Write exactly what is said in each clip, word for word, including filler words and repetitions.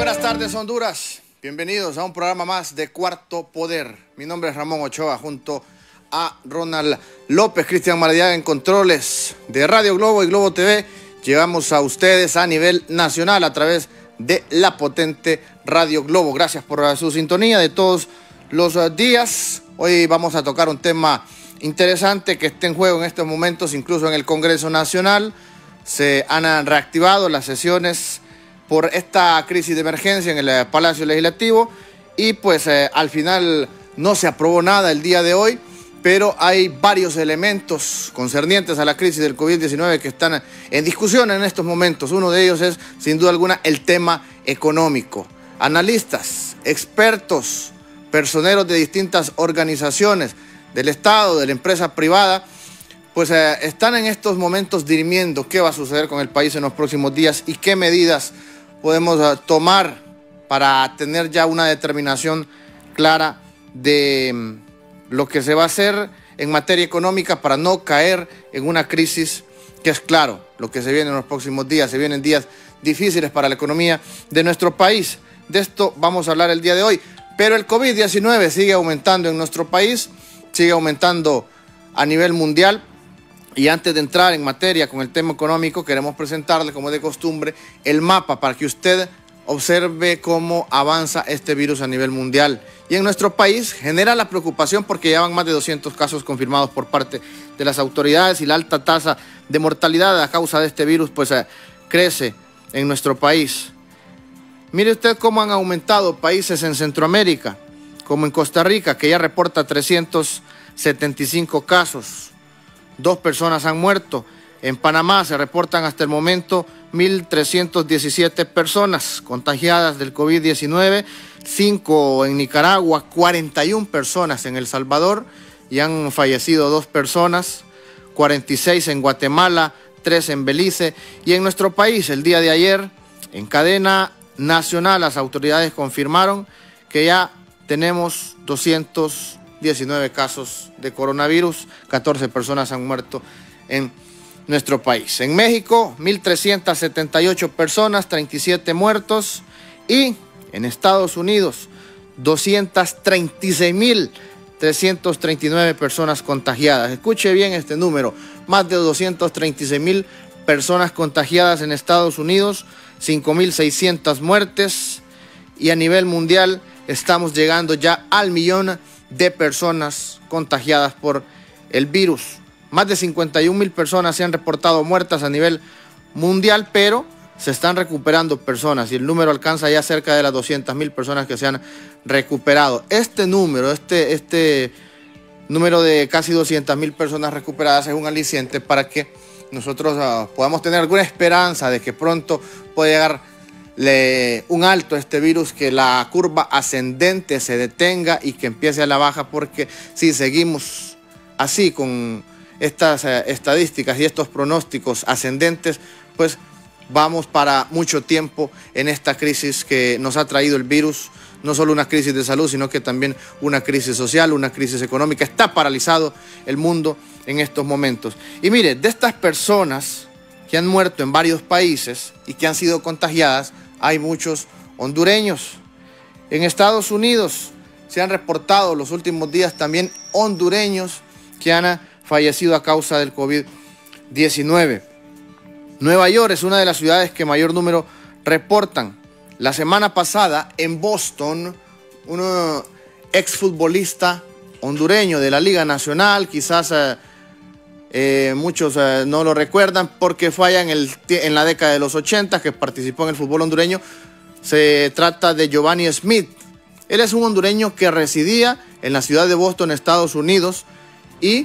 Buenas tardes, Honduras. Bienvenidos a un programa más de Cuarto Poder. Mi nombre es Ramón Ochoa, junto a Ronald López, Cristian Maradiaga en controles de Radio Globo y Globo T V. Llegamos a ustedes a nivel nacional a través de la potente Radio Globo. Gracias por su sintonía de todos los días. Hoy vamos a tocar un tema interesante que está en juego en estos momentos, incluso en el Congreso Nacional. Se han reactivado las sesiones por esta crisis de emergencia en el Palacio Legislativo y pues eh, al final no se aprobó nada el día de hoy, pero hay varios elementos concernientes a la crisis del COVID diecinueve que están en discusión en estos momentos. Uno de ellos es, sin duda alguna, el tema económico. Analistas, expertos, personeros de distintas organizaciones del Estado, de la empresa privada, pues eh, están en estos momentos dirimiendo qué va a suceder con el país en los próximos días y qué medidas podemos uh, tomar para tener ya una determinación clara de um, lo que se va a hacer en materia económica para no caer en una crisis que es claro lo que se viene en los próximos días. Se vienen días difíciles para la economía de nuestro país. De esto vamos a hablar el día de hoy. Pero el COVID diecinueve sigue aumentando en nuestro país, sigue aumentando a nivel mundial. Y antes de entrar en materia con el tema económico, queremos presentarle, como de costumbre, el mapa para que usted observe cómo avanza este virus a nivel mundial. Y en nuestro país genera la preocupación porque ya van más de doscientos casos confirmados por parte de las autoridades y la alta tasa de mortalidad a causa de este virus pues eh, crece en nuestro país. Mire usted cómo han aumentado países en Centroamérica, como en Costa Rica, que ya reporta trescientos setenta y cinco casos. Dos personas han muerto. En Panamá se reportan hasta el momento mil trescientas diecisiete personas contagiadas del COVID diecinueve, cinco en Nicaragua, cuarenta y una personas en El Salvador y han fallecido dos personas, cuarenta y seis en Guatemala, tres en Belice. Y en nuestro país, el día de ayer, en cadena nacional, las autoridades confirmaron que ya tenemos doscientos diecinueve casos de coronavirus, catorce personas han muerto en nuestro país. En México, mil trescientas setenta y ocho personas, treinta y siete muertos. Y en Estados Unidos, doscientas treinta y seis mil trescientas treinta y nueve personas contagiadas. Escuche bien este número, más de doscientas treinta y seis mil personas contagiadas en Estados Unidos, cinco mil seiscientas muertes. Y a nivel mundial estamos llegando ya al millón de personas contagiadas por el virus. Más de cincuenta y un mil personas se han reportado muertas a nivel mundial, pero se están recuperando personas y el número alcanza ya cerca de las doscientas mil personas que se han recuperado. Este número, este, este número de casi doscientas mil personas recuperadas es un aliciente para que nosotros uh, podamos tener alguna esperanza de que pronto pueda llegar Le, un alto a este virus, que la curva ascendente se detenga y que empiece a la baja, porque si seguimos así con estas eh, estadísticas y estos pronósticos ascendentes, pues vamos para mucho tiempo en esta crisis que nos ha traído el virus, no solo una crisis de salud, sino que también una crisis social, una crisis económica. Está paralizado el mundo en estos momentos. Y mire, de estas personas que han muerto en varios países y que han sido contagiadas, hay muchos hondureños. En Estados Unidos se han reportado los últimos días también hondureños que han fallecido a causa del COVID diecinueve. Nueva York es una de las ciudades que mayor número reportan. La semana pasada en Boston, un exfutbolista hondureño de la Liga Nacional, quizás eh, Eh, muchos eh, no lo recuerdan porque fue allá en, el, en la década de los ochenta que participó en el fútbol hondureño. Se trata de Giovanni Smith. Él es un hondureño que residía en la ciudad de Boston, Estados Unidos, y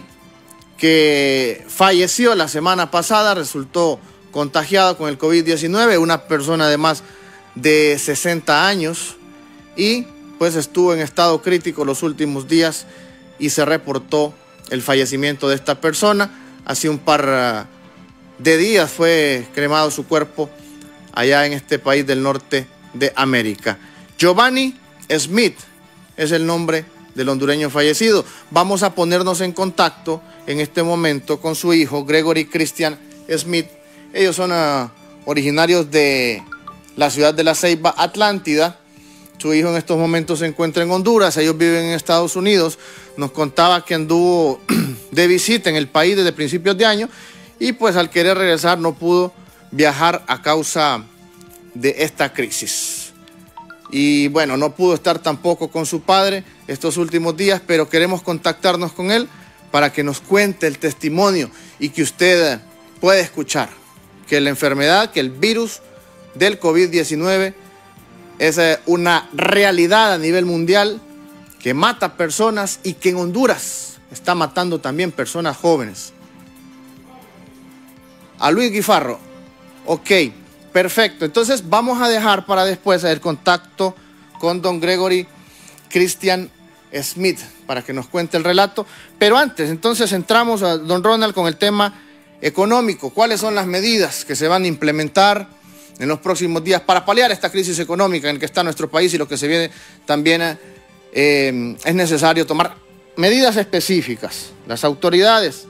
que falleció la semana pasada, resultó contagiado con el COVID diecinueve, una persona de más de sesenta años, y pues estuvo en estado crítico los últimos días y se reportó el fallecimiento de esta persona. Hace un par de días fue cremado su cuerpo allá en este país del norte de América. Giovanni Smith es el nombre del hondureño fallecido. Vamos a ponernos en contacto en este momento con su hijo, Gregory Christian Smith. Ellos son uh, originarios de la ciudad de La Ceiba, Atlántida. Su hijo en estos momentos se encuentra en Honduras, ellos viven en Estados Unidos. Nos contaba que anduvo de visita en el país desde principios de año y pues al querer regresar no pudo viajar a causa de esta crisis. Y bueno, no pudo estar tampoco con su padre estos últimos días, pero queremos contactarnos con él para que nos cuente el testimonio y que usted pueda escuchar que la enfermedad, que el virus del COVID diecinueve es una realidad a nivel mundial, que mata personas y que en Honduras está matando también personas jóvenes. A Luis Guifarro. Ok, perfecto. Entonces vamos a dejar para después el contacto con don Gregory Christian Smith para que nos cuente el relato. Pero antes, entonces entramos a don Ronald con el tema económico. ¿Cuáles son las medidas que se van a implementar en los próximos días para paliar esta crisis económica en que está nuestro país y lo que se viene también eh, es necesario tomar medidas específicas? Las autoridades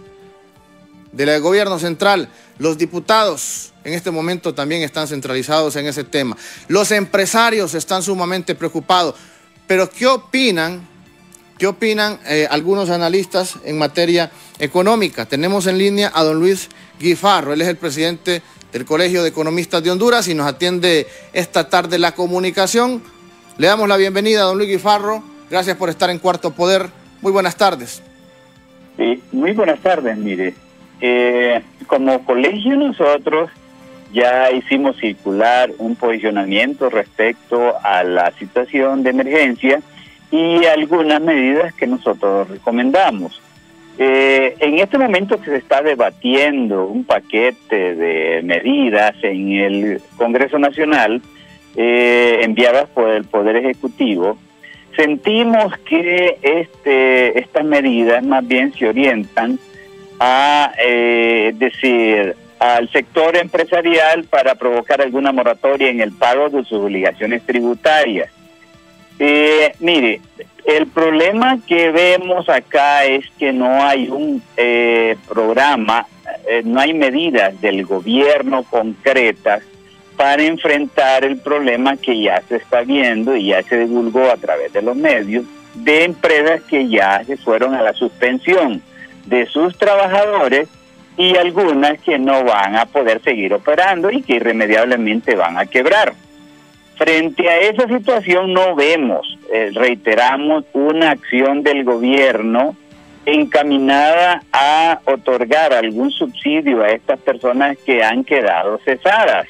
del gobierno central, los diputados en este momento también están centralizados en ese tema. Los empresarios están sumamente preocupados. Pero ¿qué opinan? ¿Qué opinan eh, algunos analistas en materia económica? Tenemos en línea a don Luis Guifarro. Él es el presidente del Colegio de Economistas de Honduras y nos atiende esta tarde la comunicación. Le damos la bienvenida a don Luis Guifarro. Gracias por estar en Cuarto Poder. Muy buenas tardes. Sí, muy buenas tardes, mire. Eh, como colegio nosotros ya hicimos circular un posicionamiento respecto a la situación de emergencia y algunas medidas que nosotros recomendamos. Eh, en este momento que se está debatiendo un paquete de medidas en el Congreso Nacional eh, enviadas por el Poder Ejecutivo, sentimos que este, estas medidas más bien se orientan a eh, decir al sector empresarial para provocar alguna moratoria en el pago de sus obligaciones tributarias. Eh, mire, el problema que vemos acá es que no hay un eh, programa, eh, no hay medidas del gobierno concretas para enfrentar el problema que ya se está viendo y ya se divulgó a través de los medios, de empresas que ya se fueron a la suspensión de sus trabajadores y algunas que no van a poder seguir operando y que irremediablemente van a quebrar. Frente a esa situación no vemos, eh, reiteramos, una acción del gobierno encaminada a otorgar algún subsidio a estas personas que han quedado cesadas.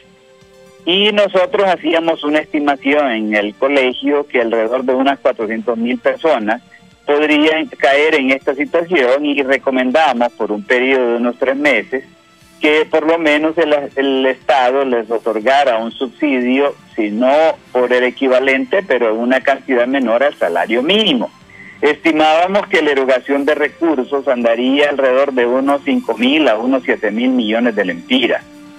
Y nosotros hacíamos una estimación en el colegio que alrededor de unas cuatrocientas mil personas podrían caer en esta situación y recomendamos por un periodo de unos tres meses que por lo menos el, el Estado les otorgara un subsidio, si no por el equivalente, pero en una cantidad menor al salario mínimo. Estimábamos que la erogación de recursos andaría alrededor de unos cinco mil a unos siete mil millones de lempiras.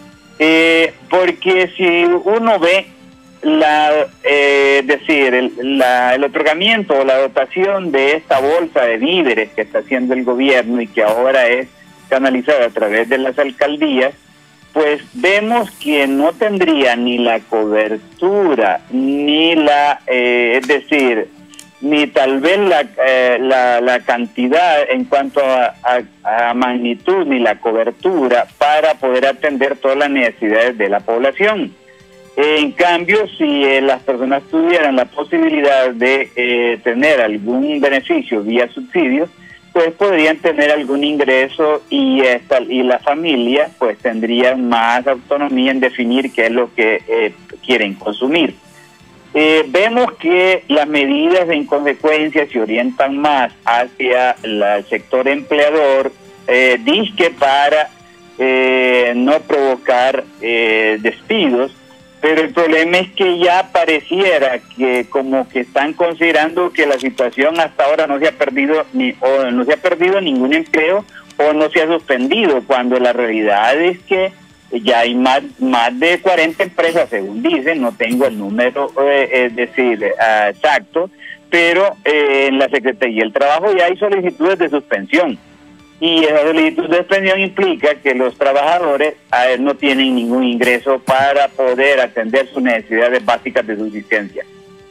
Eh, porque si uno ve la, eh, decir, el, la, el otorgamiento o la dotación de esta bolsa de víveres que está haciendo el gobierno y que ahora es canalizada a través de las alcaldías, pues vemos que no tendría ni la cobertura, ni la, eh, es decir, ni tal vez la, eh, la, la cantidad en cuanto a, a, a magnitud, ni la cobertura para poder atender todas las necesidades de la población. En cambio, si eh, las personas tuvieran la posibilidad de eh, tener algún beneficio vía subsidios, pues podrían tener algún ingreso y, esta, y la familia pues tendrían más autonomía en definir qué es lo que eh, quieren consumir. Eh, vemos que las medidas en consecuencia se orientan más hacia la, el sector empleador, eh, disque para eh, no provocar eh, despidos, pero el problema es que ya pareciera que como que están considerando que la situación hasta ahora no se ha perdido ni o no se ha perdido ningún empleo o no se ha suspendido, cuando la realidad es que ya hay más, más de cuarenta empresas, según dicen, no tengo el número, eh, es decir, eh, exacto, pero eh, en la Secretaría del Trabajo ya hay solicitudes de suspensión. y esa solicitud de suspensión implica que los trabajadores a él no tienen ningún ingreso para poder atender sus necesidades básicas de subsistencia.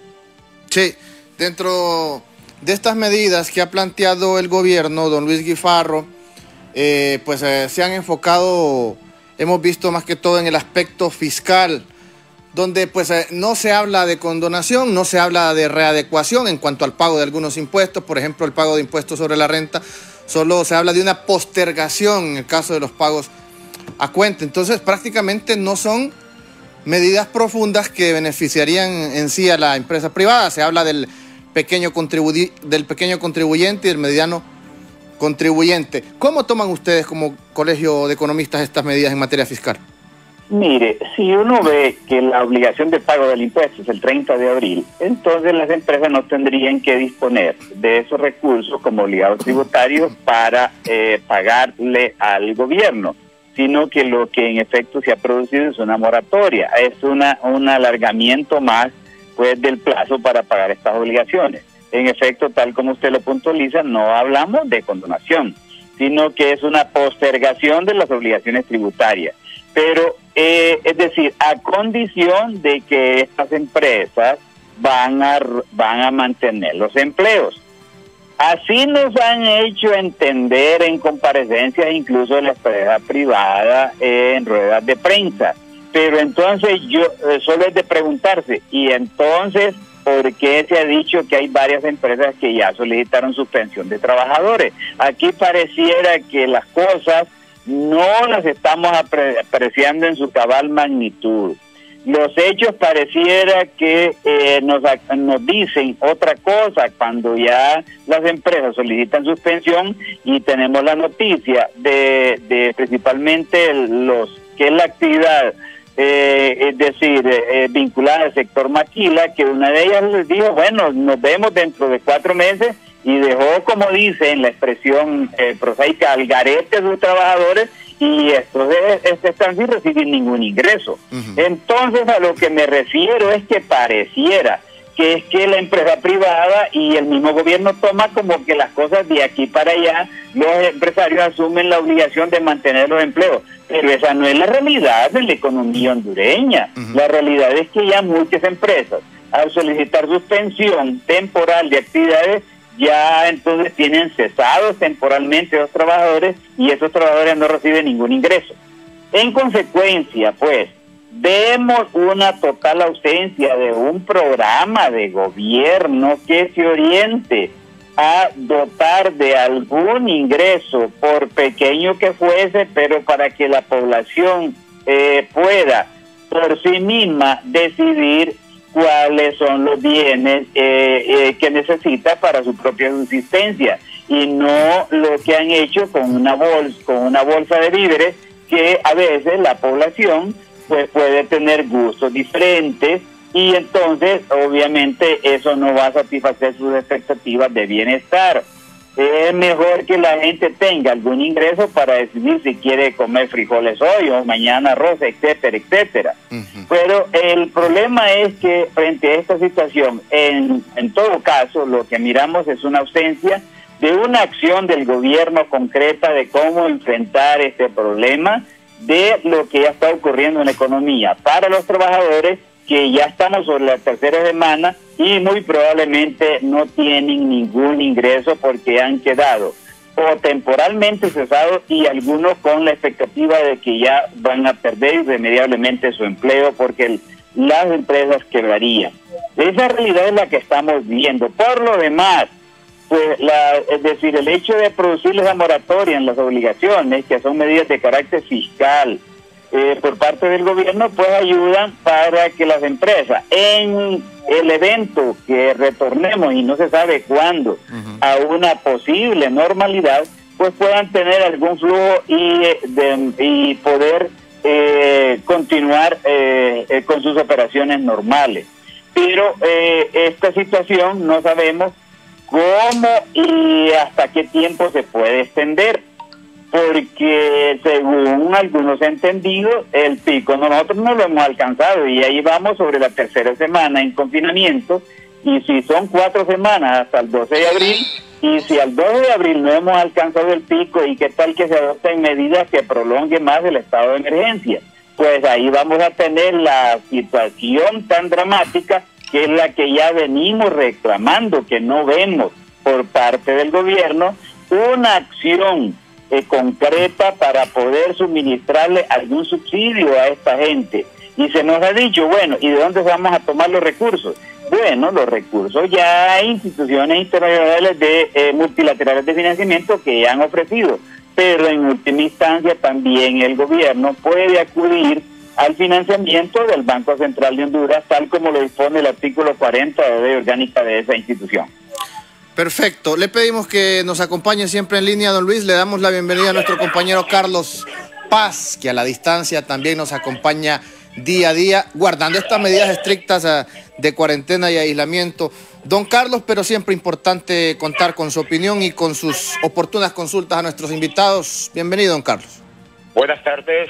Sí, dentro de estas medidas que ha planteado el gobierno, don Luis Guifarro, eh, pues eh, se han enfocado, hemos visto más que todo en el aspecto fiscal, donde pues eh, no se habla de condonación, no se habla de readecuación en cuanto al pago de algunos impuestos, por ejemplo el pago de impuestos sobre la renta, solo se habla de una postergación en el caso de los pagos a cuenta. Entonces prácticamente no son medidas profundas que beneficiarían en sí a la empresa privada. Se habla del pequeño, contribu- del pequeño contribuyente y del mediano contribuyente. ¿Cómo toman ustedes como Colegio de Economistas estas medidas en materia fiscal? Mire, si uno ve que la obligación de pago del impuesto es el treinta de abril, entonces las empresas no tendrían que disponer de esos recursos como obligados tributarios para eh, pagarle al gobierno, sino que lo que en efecto se ha producido es una moratoria, es una un alargamiento más pues del plazo para pagar estas obligaciones. En efecto, tal como usted lo puntualiza, no hablamos de condonación, sino que es una postergación de las obligaciones tributarias. Pero, eh, es decir, a condición de que estas empresas van a, van a mantener los empleos. Así nos han hecho entender en comparecencias incluso de la empresa privada eh, en ruedas de prensa. Pero entonces yo eh, solo es de preguntarse, y entonces, ¿por qué se ha dicho que hay varias empresas que ya solicitaron suspensión de trabajadores? Aquí pareciera que las cosas no las estamos apre apreciando en su cabal magnitud. Los hechos pareciera que eh, nos, nos dicen otra cosa cuando ya las empresas solicitan suspensión, y tenemos la noticia de, de principalmente los que es la actividad, eh, es decir, eh, vinculada al sector maquila, que una de ellas les dijo, bueno, nos vemos dentro de cuatro meses, y dejó, como dice en la expresión eh, prosaica, al garete a sus trabajadores, y estos, estos están sin recibir ningún ingreso. Uh-huh. Entonces, a lo que me refiero es que pareciera que es que la empresa privada y el mismo gobierno toma como que las cosas de aquí para allá, los empresarios asumen la obligación de mantener los empleos, pero esa no es la realidad de la economía hondureña. Uh-huh. La realidad es que ya muchas empresas, al solicitar suspensión temporal de actividades, ya entonces tienen cesados temporalmente a los trabajadores, y esos trabajadores no reciben ningún ingreso. En consecuencia, pues, vemos una total ausencia de un programa de gobierno que se oriente a dotar de algún ingreso, por pequeño que fuese, pero para que la población eh, pueda por sí misma decidir cuáles son los bienes eh, eh, que necesita para su propia subsistencia, y no lo que han hecho con una bolsa, con una bolsa de víveres, que a veces la población pues puede tener gustos diferentes, y entonces obviamente eso no va a satisfacer sus expectativas de bienestar. Es mejor que la gente tenga algún ingreso para decidir si quiere comer frijoles hoy o mañana arroz, etcétera, etcétera. Uh-huh. Pero el problema es que frente a esta situación, en, en todo caso, lo que miramos es una ausencia de una acción del gobierno concreta de cómo enfrentar este problema, de lo que ya está ocurriendo en la economía para los trabajadores, que ya estamos sobre la tercera semana y muy probablemente no tienen ningún ingreso porque han quedado o temporalmente cesados, y algunos con la expectativa de que ya van a perder irremediablemente su empleo porque el, las empresas quebrarían. Esa realidad es la que estamos viendo. Por lo demás, pues la, es decir, el hecho de producir esa moratoria en las obligaciones, que son medidas de carácter fiscal, Eh, por parte del gobierno, pues ayudan para que las empresas, en el evento que retornemos, y no se sabe cuándo, uh-huh, a una posible normalidad, pues puedan tener algún flujo y, de, y poder eh, continuar eh, eh, con sus operaciones normales. Pero eh, esta situación no sabemos cómo y hasta qué tiempo se puede extender, porque según algunos entendidos, el pico nosotros no lo hemos alcanzado, y ahí vamos sobre la tercera semana en confinamiento, y si son cuatro semanas hasta el doce de abril, Y si al dos de abril no hemos alcanzado el pico, ¿y qué tal que se adopten medidas que prolonguen más el estado de emergencia? Pues ahí vamos a tener la situación tan dramática que es la que ya venimos reclamando, que no vemos por parte del gobierno una acción eh, concreta para poder suministrarle algún subsidio a esta gente. Y se nos ha dicho, bueno, ¿y de dónde vamos a tomar los recursos? Bueno, los recursos ya hay instituciones internacionales de eh, multilaterales de financiamiento que ya han ofrecido, pero en última instancia también el gobierno puede acudir al financiamiento del Banco Central de Honduras, tal como lo dispone el artículo cuarenta de la ley orgánica de esa institución. Perfecto. Le pedimos que nos acompañe siempre en línea, don Luis. Le damos la bienvenida a nuestro compañero Carlos Paz, que a la distancia también nos acompaña día a día, guardando estas medidas estrictas uh, de cuarentena y aislamiento. Don Carlos, pero siempre importante contar con su opinión y con sus oportunas consultas a nuestros invitados. Bienvenido, don Carlos. Buenas tardes,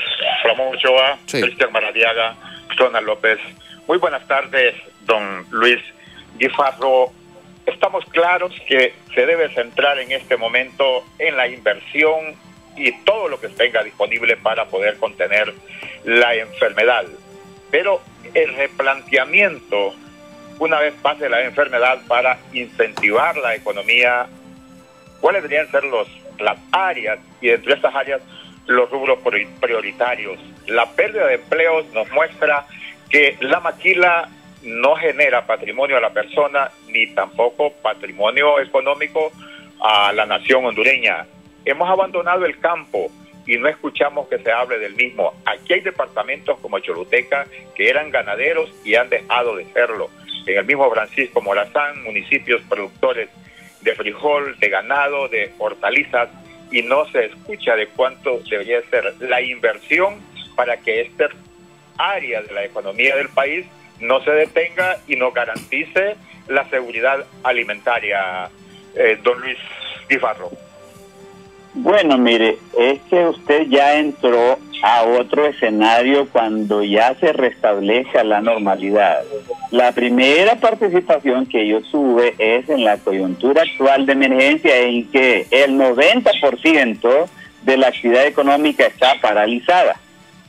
Ramón Ochoa, sí. Cristian Maradiaga, Ronald López. Muy buenas tardes, don Luis Guifarro. Estamos claros que se debe centrar en este momento en la inversión y todo lo que tenga disponible para poder contener la enfermedad. Pero el replanteamiento, una vez pase la enfermedad, para incentivar la economía, ¿cuáles deberían ser los, las áreas? Y dentro de estas áreas, los rubros prioritarios. La pérdida de empleos nos muestra que la maquila no genera patrimonio a la persona, ni tampoco patrimonio económico a la nación hondureña. Hemos abandonado el campo y no escuchamos que se hable del mismo. Aquí hay departamentos como Choluteca que eran ganaderos y han dejado de serlo. En el mismo Francisco Morazán, municipios productores de frijol, de ganado, de hortalizas, y no se escucha de cuánto debería ser la inversión para que esta área de la economía del país no se detenga y nos garantice la seguridad alimentaria, eh, don Luis Guifarro. Bueno, mire, es que usted ya entró a otro escenario cuando ya se restablezca la normalidad. La primera participación que yo tuve es en la coyuntura actual de emergencia, en que el noventa por ciento de la actividad económica está paralizada.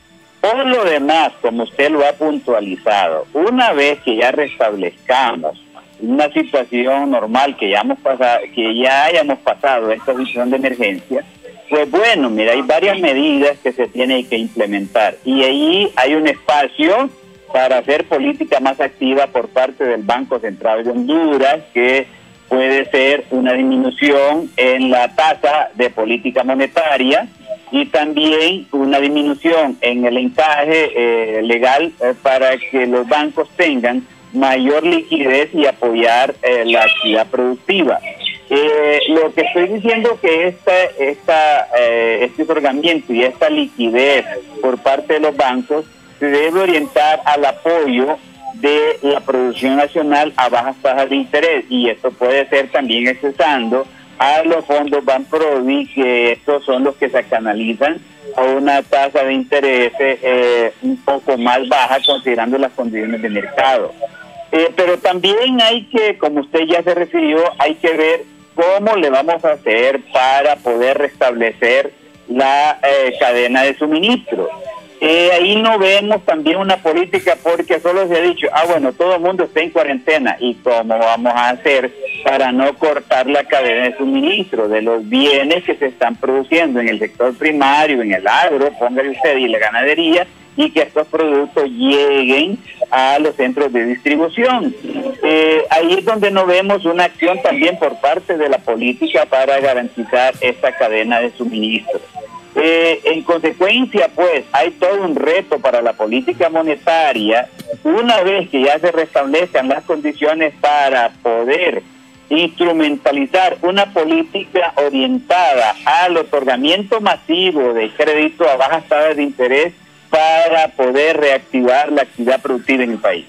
Por lo demás, como usted lo ha puntualizado, una vez que ya restablezcamos una situación normal, que ya, hemos pasado, que ya hayamos pasado esta situación de emergencia, pues bueno, mira, hay varias medidas que se tienen que implementar y ahí hay un espacio para hacer política más activa por parte del Banco Central de Honduras, que puede ser una disminución en la tasa de política monetaria y también una disminución en el encaje eh, legal eh, para que los bancos tengan mayor liquidez y apoyar eh, la actividad productiva. Eh, lo que estoy diciendo que esta, esta, eh, este otorgamiento y esta liquidez por parte de los bancos se debe orientar al apoyo de la producción nacional a bajas tasas de interés, y esto puede ser también accesando a los fondos Banprovi, que estos son los que se canalizan a una tasa de interés eh, un poco más baja considerando las condiciones de mercado. Eh, pero también hay que, como usted ya se refirió, hay que ver cómo le vamos a hacer para poder restablecer la eh, cadena de suministro. Eh, ahí no vemos también una política, porque solo se ha dicho, ah bueno, todo el mundo está en cuarentena, y cómo vamos a hacer para no cortar la cadena de suministro de los bienes que se están produciendo en el sector primario, en el agro, póngale usted, y la ganadería, y que estos productos lleguen a los centros de distribución. Eh, ahí es donde no vemos una acción también por parte de la política para garantizar esta cadena de suministro. Eh, en consecuencia, pues, hay todo un reto para la política monetaria, una vez que ya se restablezcan las condiciones para poder instrumentalizar una política orientada al otorgamiento masivo de crédito a bajas tasas de interés para poder reactivar la actividad productiva en el país.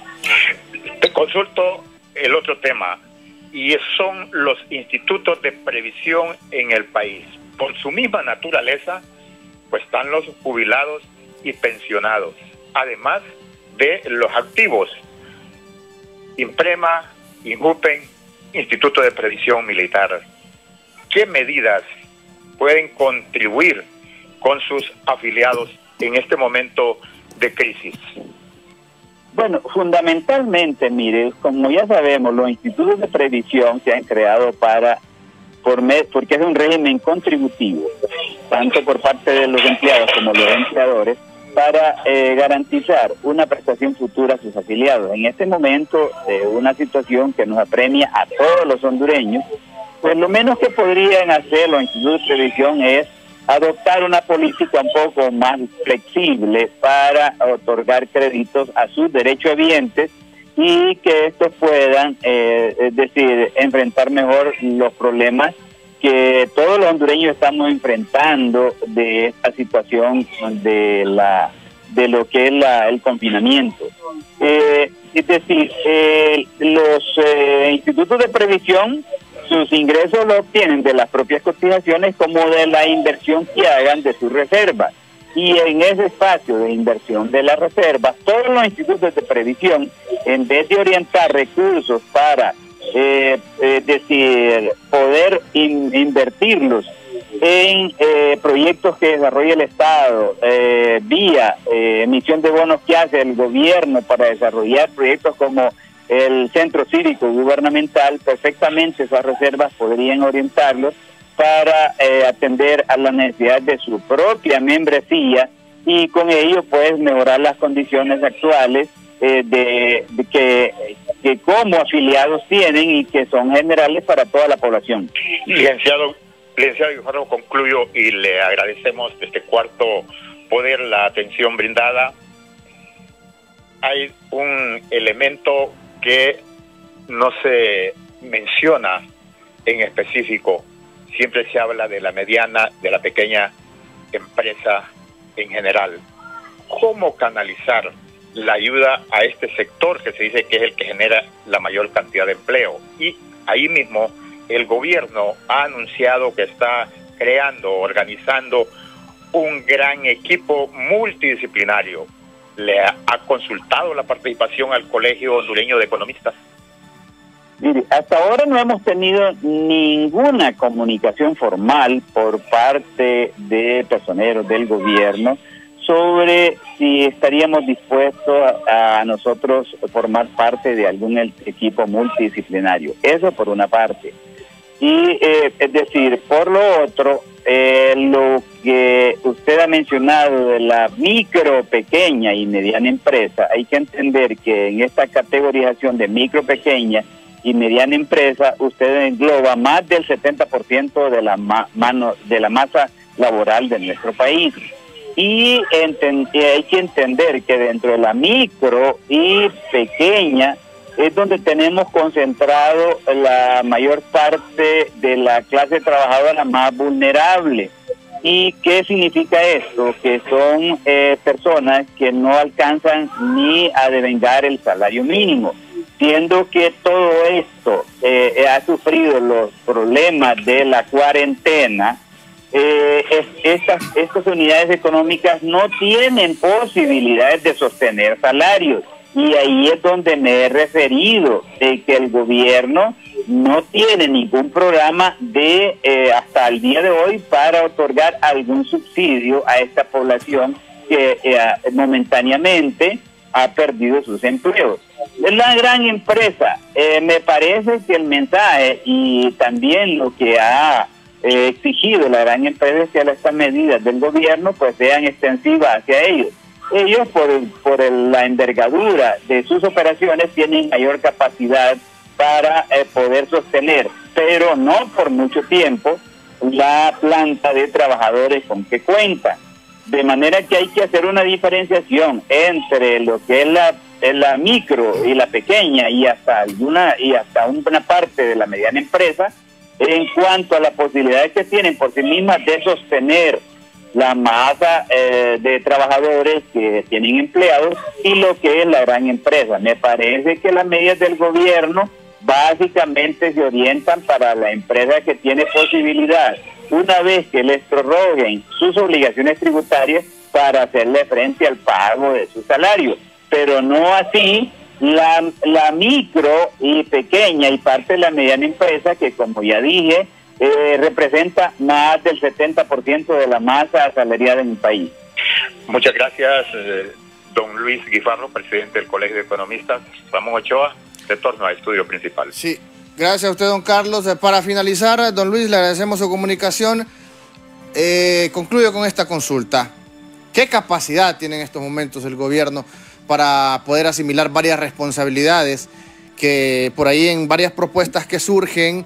Te consulto el otro tema, y son los institutos de previsión en el país. Por su misma naturaleza, pues están los jubilados y pensionados, además de los activos, Imprema, Injupen, Instituto de Previsión Militar, ¿qué medidas pueden contribuir con sus afiliados en este momento de crisis? Bueno, fundamentalmente, mire, como ya sabemos, los institutos de previsión se han creado para, por me, porque es un régimen contributivo, tanto por parte de los empleados como los empleadores, para eh, garantizar una prestación futura a sus afiliados. En este momento, de eh, una situación que nos apremia a todos los hondureños, pues lo menos que podrían hacer los institutos de previsión es adoptar una política un poco más flexible para otorgar créditos a sus derechohabientes y que estos puedan, eh, es decir, enfrentar mejor los problemas que todos los hondureños estamos enfrentando de esta situación de la de lo que es la, el confinamiento. Eh, es decir, eh, los eh, institutos de previsión, sus ingresos los obtienen de las propias cotizaciones como de la inversión que hagan de sus reservas. Y en ese espacio de inversión de las reservas, todos los institutos de previsión, en vez de orientar recursos para eh, eh, decir, poder in, invertirlos en eh, proyectos que desarrolla el Estado, eh, vía eh, emisión de bonos que hace el gobierno para desarrollar proyectos como el centro cívico gubernamental, perfectamente esas reservas podrían orientarlos para eh, atender a las necesidades de su propia membresía y con ello pues mejorar las condiciones actuales eh, de, de que, que como afiliados tienen y que son generales para toda la población. Licenciado, licenciado Guijarro, concluyo y le agradecemos desde Cuarto Poder la atención brindada. Hay un elemento que no se menciona en específico. Siempre se habla de la mediana, de la pequeña empresa en general. ¿Cómo canalizar la ayuda a este sector que se dice que es el que genera la mayor cantidad de empleo? Y ahí mismo el gobierno ha anunciado que está creando, organizando un gran equipo multidisciplinario. ¿Le ha, ha consultado la participación al Colegio Hondureño de Economistas? Mire, hasta ahora no hemos tenido ninguna comunicación formal por parte de personeros del gobierno sobre si estaríamos dispuestos a, a nosotros formar parte de algún equipo multidisciplinario. Eso por una parte. Y eh, es decir, por lo otro, eh, lo que usted ha mencionado de la micro, pequeña y mediana empresa, hay que entender que en esta categorización de micro, pequeña y mediana empresa, usted engloba más del setenta por ciento de la ma mano de la masa laboral de nuestro país. Y hay que entender que dentro de la micro y pequeña es donde tenemos concentrado la mayor parte de la clase trabajadora más vulnerable. ¿Y qué significa esto? Que son eh, personas que no alcanzan ni a devengar el salario mínimo, siendo que todo esto eh, ha sufrido los problemas de la cuarentena. Eh, es, estas, estas unidades económicas no tienen posibilidades de sostener salarios. Y ahí es donde me he referido, de que el gobierno no tiene ningún programa de eh, hasta el día de hoy para otorgar algún subsidio a esta población que eh, momentáneamente ha perdido sus empleos. Es la gran empresa. Eh, me parece que el mensaje y también lo que ha eh, exigido la gran empresa es que estas medidas del gobierno pues sean extensivas hacia ellos. Ellos, por, por el, la envergadura de sus operaciones, tienen mayor capacidad para eh, poder sostener, pero no por mucho tiempo, la planta de trabajadores con que cuentan. De manera que hay que hacer una diferenciación entre lo que es la, es la micro y la pequeña y hasta alguna y hasta una parte de la mediana empresa en cuanto a las posibilidades que tienen por sí mismas de sostener la masa eh, de trabajadores que tienen empleados y lo que es la gran empresa. Me parece que las medidas del gobierno básicamente se orientan para la empresa que tiene posibilidad, una vez que les prorroguen sus obligaciones tributarias, para hacerle frente al pago de su salario, pero no así la, la micro y pequeña y parte de la mediana empresa, que como ya dije, eh, representa más del setenta por ciento de la masa asalariada en el país. Muchas gracias, eh, don Luis Guifarro, presidente del Colegio de Economistas. Ramón Ochoa, retorno al estudio principal. Sí, gracias a usted, don Carlos. Para finalizar, don Luis, le agradecemos su comunicación. Eh, concluyo con esta consulta. ¿Qué capacidad tiene en estos momentos el gobierno para poder asimilar varias responsabilidades que por ahí en varias propuestas que surgen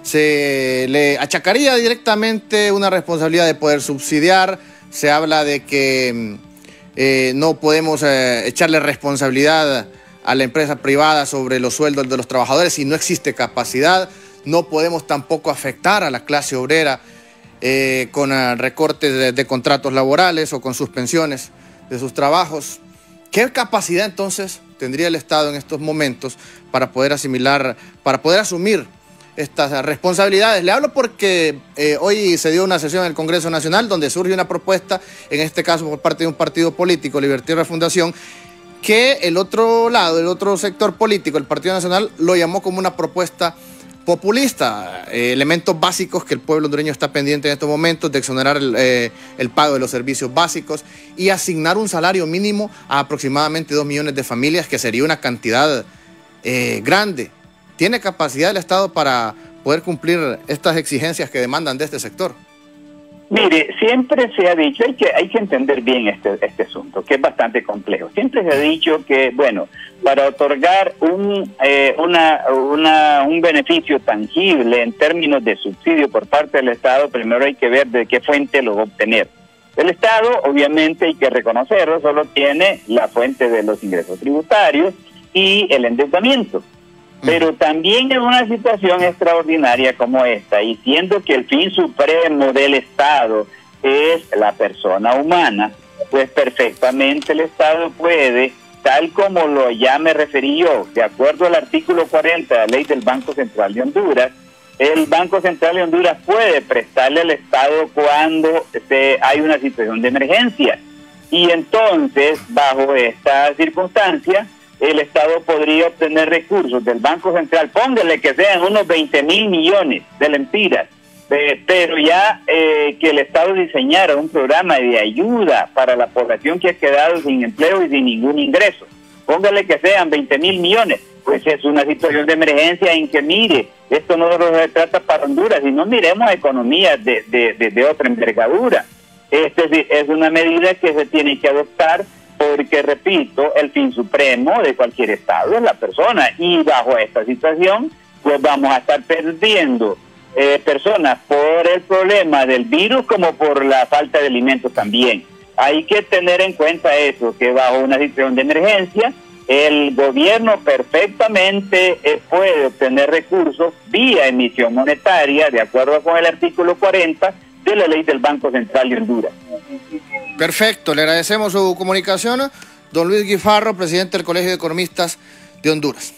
se le achacaría directamente una responsabilidad de poder subsidiar? Se habla de que eh, no podemos eh, echarle responsabilidad a la empresa privada sobre los sueldos de los trabajadores si no existe capacidad. No podemos tampoco afectar a la clase obrera eh, con uh, recortes de, de contratos laborales o con suspensiones de sus trabajos. ¿Qué capacidad entonces tendría el Estado en estos momentos para poder asimilar, para poder asumir estas responsabilidades? Le hablo porque eh, hoy se dio una sesión en el Congreso Nacional donde surge una propuesta, en este caso por parte de un partido político, Libertad y Refundación, que el otro lado, el otro sector político, el Partido Nacional, lo llamó como una propuesta populista, eh, elementos básicos que el pueblo hondureño está pendiente en estos momentos, de exonerar el, eh, el pago de los servicios básicos y asignar un salario mínimo a aproximadamente dos millones de familias, que sería una cantidad eh, grande. ¿Tiene capacidad el Estado para poder cumplir estas exigencias que demandan de este sector? Mire, siempre se ha dicho, hay que hay que entender bien este este asunto, que es bastante complejo. Siempre se ha dicho que, bueno, para otorgar un eh, una, una un beneficio tangible en términos de subsidio por parte del Estado, primero hay que ver de qué fuente lo va a obtener. El Estado, obviamente, hay que reconocerlo, solo tiene la fuente de los ingresos tributarios y el endeudamiento. Pero también en una situación extraordinaria como esta, y siendo que el fin supremo del Estado es la persona humana, pues perfectamente el Estado puede, tal como lo ya me referí yo, de acuerdo al artículo cuarenta de la ley del Banco Central de Honduras, el Banco Central de Honduras puede prestarle al Estado cuando se, hay una situación de emergencia. Y entonces, bajo esta circunstancia, el Estado podría obtener recursos del Banco Central, póngale que sean unos veinte mil millones de lempiras, eh, pero ya eh, que el Estado diseñara un programa de ayuda para la población que ha quedado sin empleo y sin ningún ingreso, póngale que sean veinte mil millones, pues es una situación de emergencia en que, mire, esto no se trata para Honduras, sino miremos economías de, de, de, de otra envergadura. Este es una medida que se tiene que adoptar porque, repito, el fin supremo de cualquier Estado es la persona, y bajo esta situación pues vamos a estar perdiendo eh, personas por el problema del virus como por la falta de alimentos también. Hay que tener en cuenta eso, que bajo una situación de emergencia el gobierno perfectamente eh, puede obtener recursos vía emisión monetaria, de acuerdo con el artículo cuarenta de la ley del Banco Central de Honduras. Perfecto, le agradecemos su comunicación, don Luis Guifarro, presidente del Colegio de Economistas de Honduras.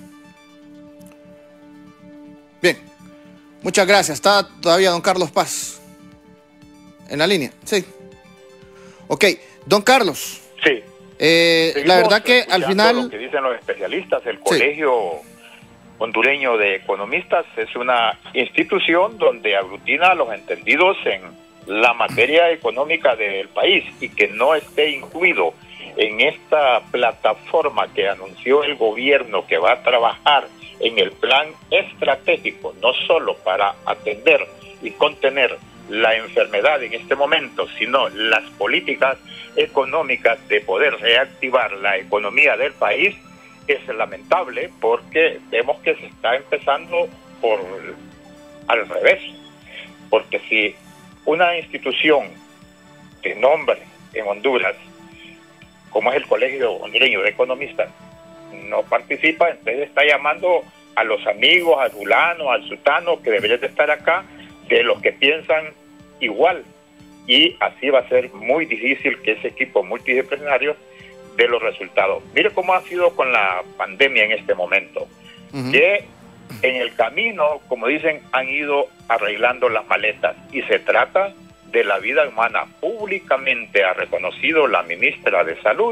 Bien, muchas gracias. ¿Está todavía don Carlos Paz en la línea? Sí. Ok, don Carlos. Sí. Eh, la verdad que al final... Lo que dicen los especialistas, el Colegio sí. Hondureño de Economistas es una institución donde aglutina a los entendidos en la materia económica del país, y que no esté incluido en esta plataforma que anunció el gobierno, que va a trabajar en el plan estratégico, no solo para atender y contener la enfermedad en este momento, sino las políticas económicas de poder reactivar la economía del país, es lamentable, porque vemos que se está empezando por al revés. Porque si una institución de nombre en Honduras, como es el Colegio Hondureño de Economistas, no participa, entonces está llamando a los amigos, al fulano, al sultano, que deberían de estar acá, de los que piensan igual, y así va a ser muy difícil que ese equipo multidisciplinario dé los resultados. Mire cómo ha sido con la pandemia en este momento, uh-huh. que en el camino, como dicen, han ido arreglando las maletas, y se trata de la vida humana. Públicamente ha reconocido la ministra de Salud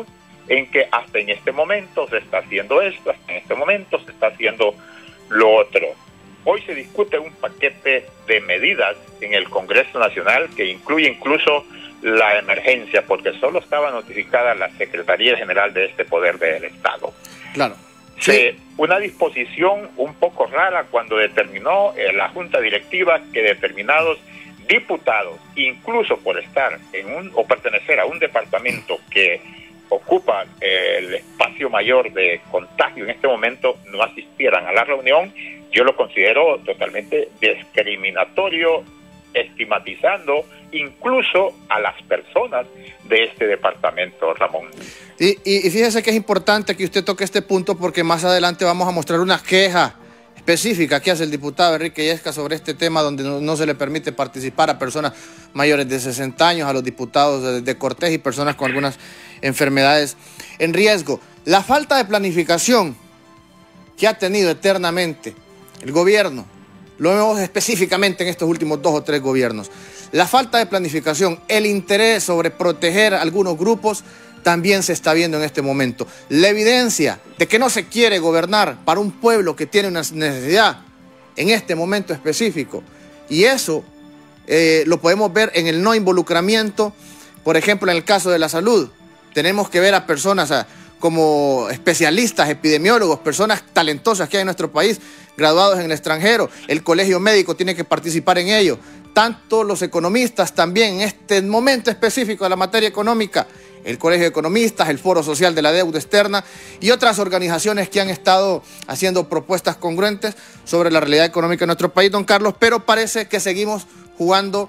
en que hasta en este momento se está haciendo esto, hasta en este momento se está haciendo lo otro. Hoy se discute un paquete de medidas en el Congreso Nacional que incluye incluso la emergencia, porque solo estaba notificada la Secretaría General de este Poder del Estado. Claro. Sí. Eh, una disposición un poco rara cuando determinó eh, la Junta Directiva que determinados diputados, incluso por estar en un o pertenecer a un departamento que ocupa eh, el espacio mayor de contagio en este momento, no asistieran a la reunión. Yo lo considero totalmente discriminatorio, estigmatizando incluso a las personas de este departamento, Ramón. Y, y, y fíjese que es importante que usted toque este punto, porque más adelante vamos a mostrar una queja específica que hace el diputado Enrique Yesca sobre este tema, donde no, no se le permite participar a personas mayores de sesenta años, a los diputados de, de Cortés y personas con algunas enfermedades en riesgo. La falta de planificación que ha tenido eternamente el gobierno, lo vemos específicamente en estos últimos dos o tres gobiernos, la falta de planificación, el interés sobre proteger a algunos grupos, también se está viendo en este momento. La evidencia de que no se quiere gobernar para un pueblo que tiene una necesidad en este momento específico. Y eso eh, lo podemos ver en el no involucramiento, por ejemplo, en el caso de la salud. Tenemos que ver a personas a, como especialistas, epidemiólogos, personas talentosas que hay en nuestro país, graduados en el extranjero. El colegio médico tiene que participar en ello. Tanto los economistas también, en este momento específico de la materia económica, el Colegio de Economistas, el Foro Social de la Deuda Externa y otras organizaciones que han estado haciendo propuestas congruentes sobre la realidad económica de nuestro país, don Carlos, pero parece que seguimos jugando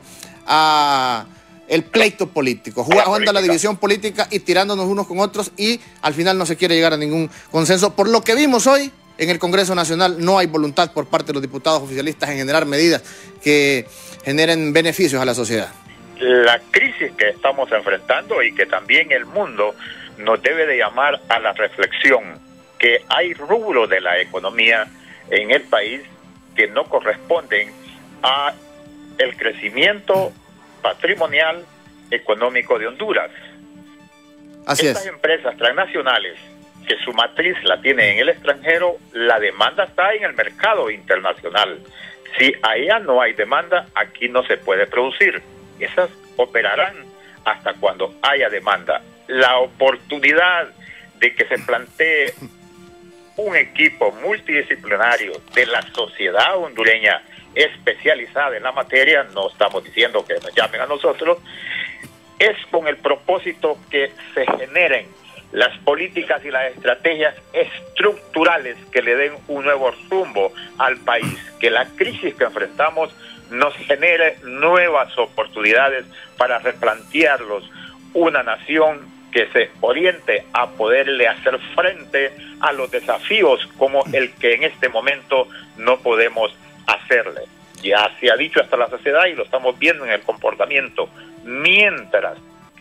a el pleito político, jugando a la división política y tirándonos unos con otros, y al final no se quiere llegar a ningún consenso. Por lo que vimos hoy en el Congreso Nacional, no hay voluntad por parte de los diputados oficialistas en generar medidas que generen beneficios a la sociedad. La crisis que estamos enfrentando y que también el mundo nos debe de llamar a la reflexión, que hay rubros de la economía en el país que no corresponden a el crecimiento patrimonial económico de Honduras. Así Estas es. empresas transnacionales que su matriz la tienen en el extranjero, la demanda está en el mercado internacional. Si allá no hay demanda, aquí no se puede producir. Esas operarán hasta cuando haya demanda. La oportunidad de que se plantee un equipo multidisciplinario de la sociedad hondureña especializada en la materia, no estamos diciendo que nos llamen a nosotros, es con el propósito que se generen las políticas y las estrategias estructurales que le den un nuevo rumbo al país, que la crisis que enfrentamos nos genere nuevas oportunidades para replantearlos, una nación que se oriente a poderle hacer frente a los desafíos como el que en este momento no podemos hacerle. Ya se ha dicho hasta la sociedad y lo estamos viendo en el comportamiento. Mientras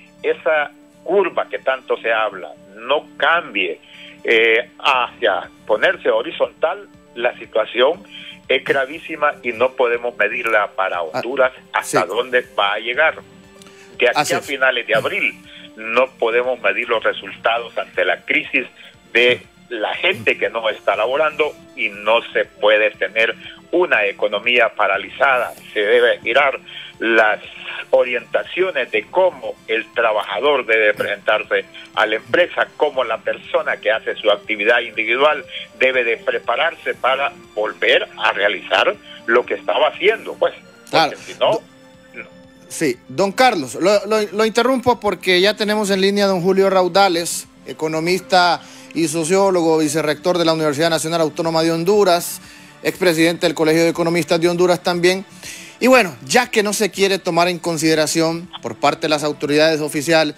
esa curva que tanto se habla no cambie eh, hacia ponerse horizontal, la situación es gravísima y no podemos medirla para Honduras hasta sí. dónde va a llegar. De aquí Así a finales de abril no podemos medir los resultados ante la crisis de la gente que no está laborando, y no se puede tener una economía paralizada. Se debe mirar las orientaciones de cómo el trabajador debe presentarse a la empresa, cómo la persona que hace su actividad individual debe de prepararse para volver a realizar lo que estaba haciendo, pues, claro. Si no, no. Sí, don Carlos, lo, lo, lo interrumpo porque ya tenemos en línea a don Julio Raudales, economista y sociólogo, vicerrector de la Universidad Nacional Autónoma de Honduras, expresidente del Colegio de Economistas de Honduras también. Y bueno, ya que no se quiere tomar en consideración por parte de las autoridades oficiales,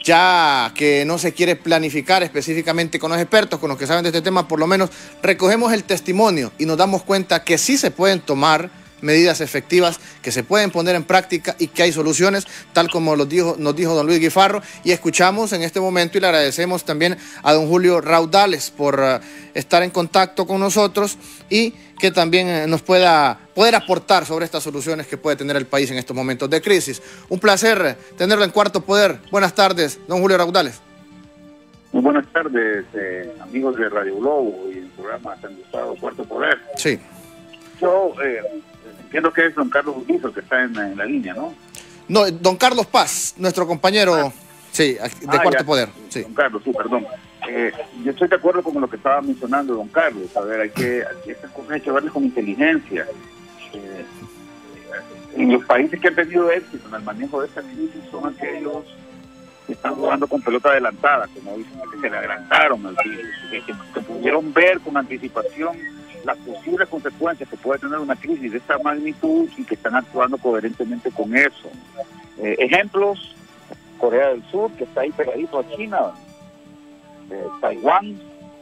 ya que no se quiere planificar específicamente con los expertos, con los que saben de este tema, por lo menos recogemos el testimonio y nos damos cuenta que sí se pueden tomar medidas efectivas, que se pueden poner en práctica y que hay soluciones, tal como lo dijo, nos dijo don Luis Guifarro, y escuchamos en este momento y le agradecemos también a don Julio Raudales por uh, estar en contacto con nosotros y que también uh, nos pueda poder aportar sobre estas soluciones que puede tener el país en estos momentos de crisis. Un placer tenerlo en Cuarto Poder. Buenas tardes, don Julio Raudales. Muy buenas tardes, eh, amigos de Radio Globo y el programa tan gustado Cuarto Poder. Sí. Yo eh, entiendo que es don Carlos Urquizo el que está en, en la línea, ¿no? No, don Carlos Paz, nuestro compañero, ah. sí, de ah, Cuarto ya. Poder. Sí. Don Carlos, sí, perdón. Eh, yo estoy de acuerdo con lo que estaba mencionando don Carlos. A ver, hay que, hay que estas cosas hay que verlas con inteligencia. Eh, en los países que han tenido éxito en el manejo de esta crisis son aquellos que están jugando con pelota adelantada, como dicen, que se le adelantaron al virus, que, que, que pudieron ver con anticipación las posibles consecuencias que puede tener una crisis de esta magnitud y que están actuando coherentemente con eso. Eh, ejemplos, Corea del Sur, que está ahí pegadito a China, eh, Taiwán,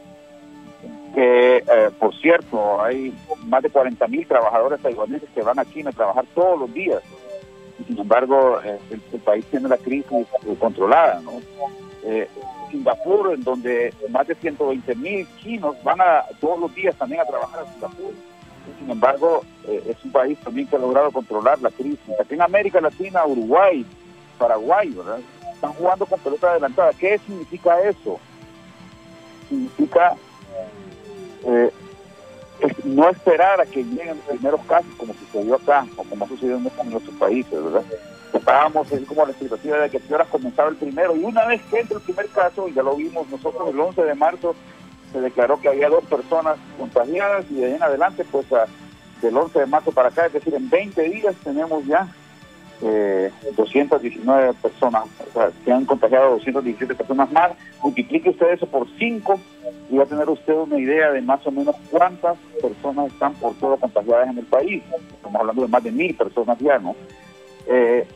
que eh, por cierto hay más de cuarenta mil trabajadores taiwaneses que van a China a trabajar todos los días. Sin embargo, eh, el, el país tiene la crisis eh, controlada, ¿no? Eh, Singapur, en donde más de ciento veinte mil chinos van a todos los días también a trabajar a Singapur. Y sin embargo, eh, es un país también que ha logrado controlar la crisis. Aquí en América Latina, Uruguay, Paraguay, ¿verdad? Están jugando con pelota adelantada. ¿Qué significa eso? Significa eh, es no esperar a que lleguen los primeros casos, como sucedió acá, o como ha sucedido en nuestros países, ¿verdad? Estábamos así como a la expectativa de que a qué horas comenzaba el primero, y una vez que entra el primer caso, y ya lo vimos nosotros el once de marzo, se declaró que había dos personas contagiadas, y de ahí en adelante, pues a, del once de marzo para acá, es decir, en veinte días tenemos ya eh, doscientas diecinueve personas, o sea, se han contagiado doscientas diecisiete personas más. Multiplique usted eso por cinco y va a tener usted una idea de más o menos cuántas personas están por todo contagiadas en el país. Estamos hablando de más de mil personas ya, ¿no? Eh,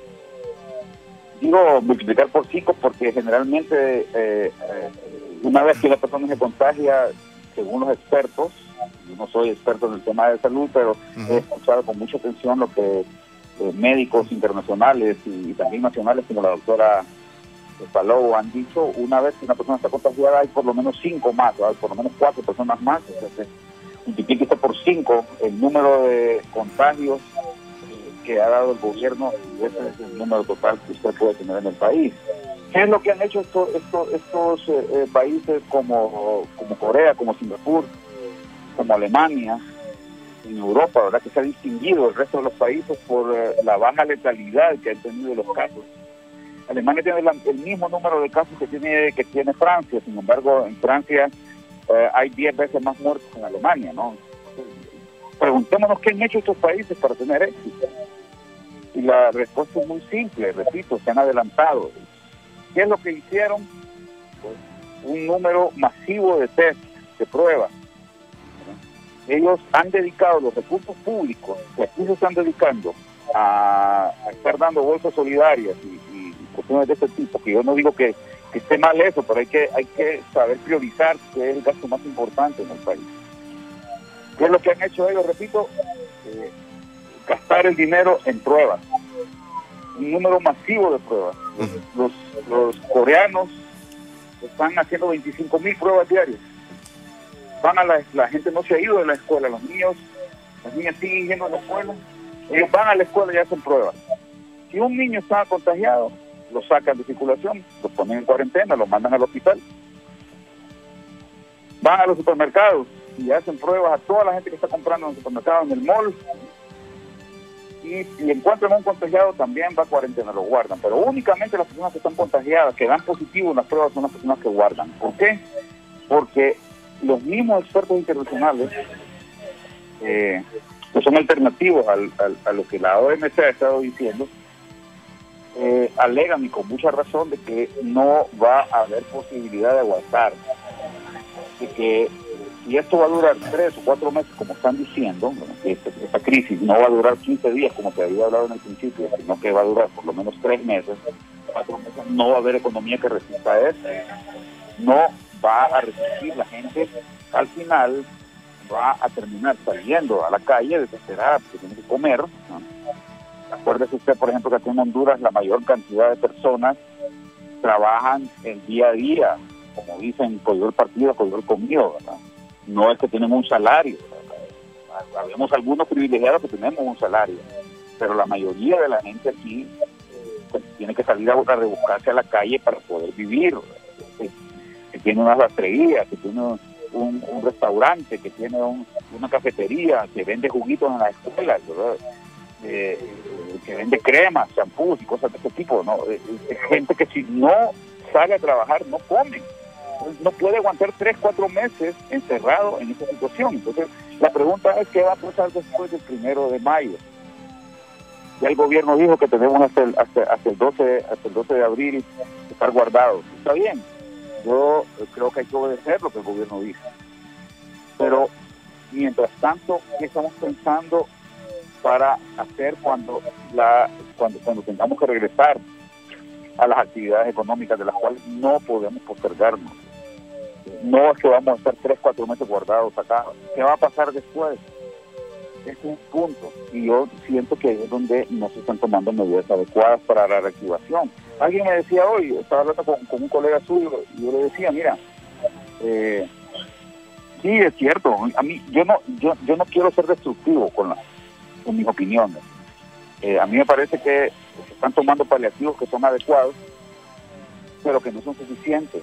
digo multiplicar por cinco porque generalmente eh, eh, una vez que la persona se contagia, según los expertos, yo no soy experto en el tema de salud, pero uh-huh. he escuchado con mucha atención lo que eh, médicos internacionales y, y también nacionales como la doctora Palou han dicho. Una vez que una persona está contagiada hay por lo menos cinco más, hay por lo menos cuatro personas más. Entonces multiplique esto por cinco el número de contagios que ha dado el gobierno, y ese es el número total que usted puede tener en el país. ¿Qué es lo que han hecho estos, estos, estos eh, países como, como Corea, como Singapur, como Alemania, en Europa, verdad que se ha distinguido el resto de los países por eh, la baja letalidad que han tenido los casos? Alemania tiene la, el mismo número de casos que tiene que tiene Francia, sin embargo en Francia eh, hay diez veces más muertos que en Alemania, ¿no? Preguntémonos qué han hecho estos países para tener éxito. Y la respuesta es muy simple, repito, se han adelantado. ¿Qué es lo que hicieron? Pues un número masivo de test, de pruebas. Ellos han dedicado los recursos públicos, que aquí se están dedicando a, a estar dando bolsas solidarias y, y cuestiones de este tipo, que yo no digo que, que esté mal eso, pero hay que, hay que saber priorizar qué es el gasto más importante en el país. ¿Qué es lo que han hecho ellos? Repito, eh, gastar el dinero en pruebas, un número masivo de pruebas. Los, los coreanos están haciendo veinticinco mil pruebas diarias. Van a la, la gente no se ha ido de la escuela, los niños, las niñas siguen yendo a la escuela, ellos van a la escuela y hacen pruebas. Si un niño está contagiado, lo sacan de circulación, lo ponen en cuarentena, lo mandan al hospital. Van a los supermercados y hacen pruebas a toda la gente que está comprando en el supermercado, en el mall, y si encuentran un contagiado también va a cuarentena, lo guardan, pero únicamente las personas que están contagiadas, que dan positivo en las pruebas, son las personas que guardan. ¿Por qué? Porque los mismos expertos internacionales, eh, que son alternativos al, al, a lo que la O M S ha estado diciendo, eh, alegan, y con mucha razón, de que no va a haber posibilidad de aguantar, de que si esto va a durar tres o cuatro meses, como están diciendo, bueno, que esta, esta crisis no va a durar quince días, como se había hablado en el principio, sino que va a durar por lo menos tres meses, cuatro meses, no va a haber economía que resista a eso, no va a resistir la gente, al final va a terminar saliendo a la calle desesperada porque tiene que comer, ¿no? Acuérdese usted, por ejemplo, que aquí en Honduras la mayor cantidad de personas trabajan el día a día, como dicen, cogió el partido, cogió el comido, ¿verdad? No es que tenemos un salario, ¿verdad? Habemos algunos privilegiados que tenemos un salario, pero la mayoría de la gente aquí pues, tiene que salir a, a rebuscarse a la calle para poder vivir, ¿verdad? que tiene una rastrería, que tiene un, un restaurante, que tiene un, una cafetería, que vende juguitos en las escuelas, ¿verdad? Eh, que vende cremas, champús y cosas de ese tipo, ¿no? Eh, eh, gente que si no sale a trabajar no come, no puede aguantar tres, cuatro meses encerrado en esa situación. Entonces, la pregunta es qué va a pasar después del primero de mayo. Ya el gobierno dijo que tenemos hasta el, hasta, hasta el doce, hasta el doce de abril estar guardados. Está bien, yo creo que hay que obedecer lo que el gobierno dice. Pero, mientras tanto, ¿qué estamos pensando para hacer cuando la cuando cuando tengamos que regresar a las actividades económicas de las cuales no podemos postergarnos? No es que vamos a estar tres, cuatro meses guardados acá. ¿Qué va a pasar después? Es un punto. Y yo siento que es donde no se están tomando medidas adecuadas para la reactivación. Alguien me decía hoy, estaba hablando con, con un colega suyo, y yo le decía, mira, eh, sí, es cierto, a mí, yo no, yo, yo no quiero ser destructivo con, la, con mis opiniones. Eh, a mí me parece que se están tomando paliativos que son adecuados, pero que no son suficientes.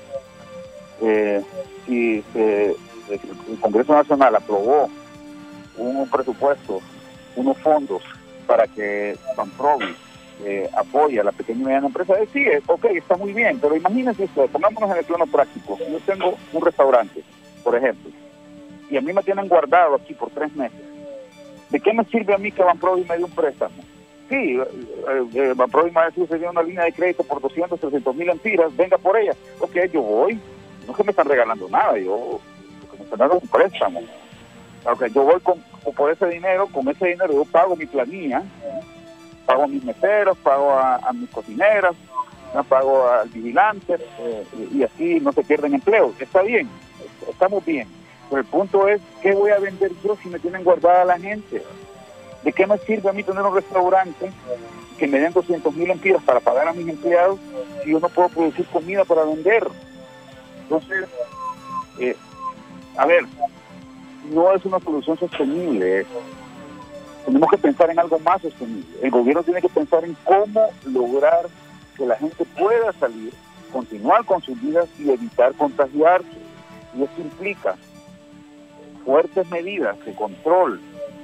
Eh, si eh, el Congreso Nacional aprobó un, un presupuesto, unos fondos para que Banprovi eh, apoye a la pequeña y mediana empresa, eh, sí, ok, está muy bien, pero imagínense ustedes, pongámonos en el plano práctico. Yo tengo un restaurante, por ejemplo, y a mí me tienen guardado aquí por tres meses. ¿De qué me sirve a mí que Banprovi me dé un préstamo? Sí, eh, eh, Banprovi me ha decidido que dio una línea de crédito por doscientos, trescientos mil empiras, venga por ella. Ok, yo voy. No es que me están regalando nada, yo me están dando un préstamo. Okay, yo voy con, con por ese dinero, con ese dinero yo pago mi planilla, ¿eh? Pago a mis meseros, pago a, a mis cocineras, ¿no? Pago al vigilante, eh, y, y así no se pierden empleos. Está bien, estamos bien. Pero el punto es, ¿qué voy a vender yo si me tienen guardada la gente? ¿De qué me sirve a mí tener un restaurante que me den doscientos mil empiras para pagar a mis empleados si yo no puedo producir comida para vender? Entonces, eh, a ver, no es una solución sostenible. ¿eh? Tenemos que pensar en algo más sostenible. El gobierno tiene que pensar en cómo lograr que la gente pueda salir, continuar con sus vidas y evitar contagiarse. Y eso implica fuertes medidas de control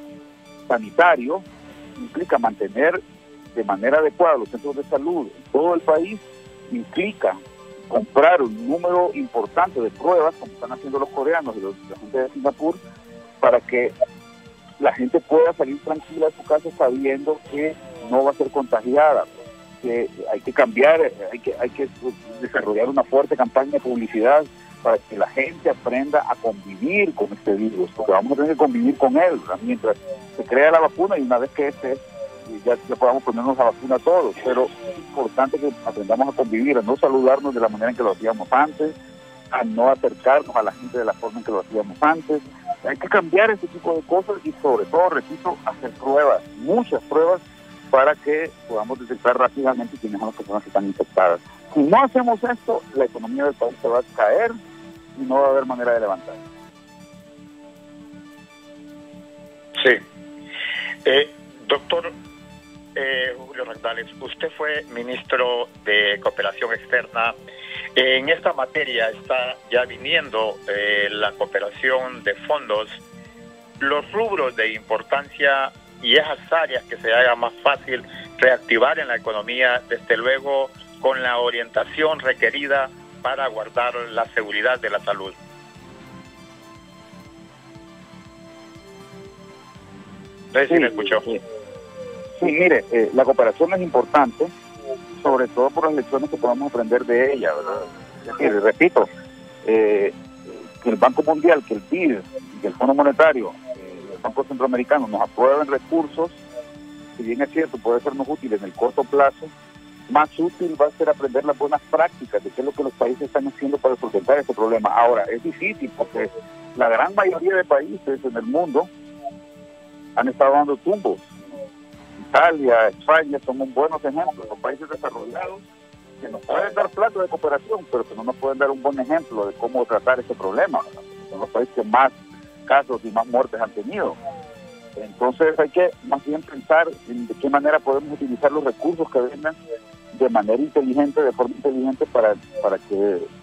sanitario, implica mantener de manera adecuada los centros de salud en todo el país, implica comprar un número importante de pruebas, como están haciendo los coreanos y los, la gente de Singapur, para que la gente pueda salir tranquila de su casa sabiendo que no va a ser contagiada, que hay que cambiar, hay que, hay que desarrollar una fuerte campaña de publicidad para que la gente aprenda a convivir con este virus, porque vamos a tener que convivir con él, ¿verdad? Mientras se crea la vacuna y una vez que este ya, ya podamos ponernos la vacuna todos, pero es importante que aprendamos a convivir, a no saludarnos de la manera en que lo hacíamos antes, a no acercarnos a la gente de la forma en que lo hacíamos antes. Hay que cambiar ese tipo de cosas y sobre todo, repito, hacer pruebas, muchas pruebas, para que podamos detectar rápidamente quiénes son las personas que están infectadas. Si no hacemos esto, la economía del país se va a caer y no va a haber manera de levantar. Sí. Eh, doctor eh, Julio Randales, usted fue ministro de Cooperación Externa. En esta materia está ya viniendo eh, la cooperación de fondos, los rubros de importancia y esas áreas que se haga más fácil reactivar en la economía, desde luego con la orientación requerida para guardar la seguridad de la salud. No sé si me escuchó. Sí, sí mire, eh, la cooperación es importante, sobre todo por las lecciones que podamos aprender de ella, ¿verdad? Es decir, repito, eh, que el Banco Mundial, que el B I D, que el Fondo Monetario, eh, el Banco Centroamericano nos aprueben recursos, si bien es cierto, puede sernos útil en el corto plazo, más útil va a ser aprender las buenas prácticas de qué es lo que los países están haciendo para solventar este problema. Ahora, es difícil porque la gran mayoría de países en el mundo han estado dando tumbos. Italia, España son buenos ejemplos, los países desarrollados que nos pueden dar plata de cooperación, pero que no nos pueden dar un buen ejemplo de cómo tratar este problema. Son los países que más casos y más muertes han tenido. Entonces hay que más bien pensar en de qué manera podemos utilizar los recursos que vengan de manera inteligente, de forma inteligente, para, para que